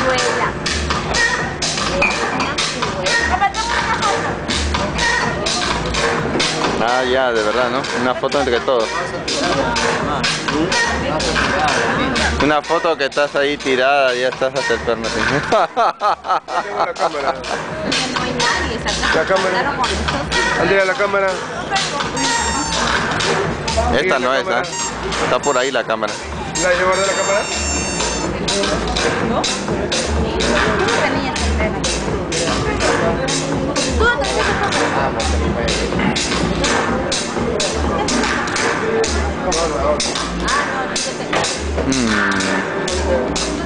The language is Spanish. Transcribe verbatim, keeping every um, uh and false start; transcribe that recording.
ciruela. Ah, ya, de verdad, ¿no? Una foto entre todos. Una foto que estás ahí tirada, ya estás hasta el perno. Tengo la cámara. No hay nadie, esa La cámara. Andrea, la cámara. Esta no es, ¿ah? Está por ahí la cámara. ¿La llevar de la cámara? ¿No? Esta niña está entera. ¿Tú dónde ves esa cámara? Ah, no, yo te... Mm.